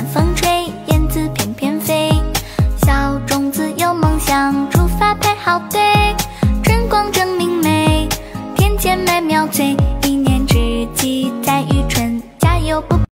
晚风吹，燕子翩翩飞。小种子有梦想，出发排好队。春光正明媚，田间麦苗翠。一年之计在于春，加油不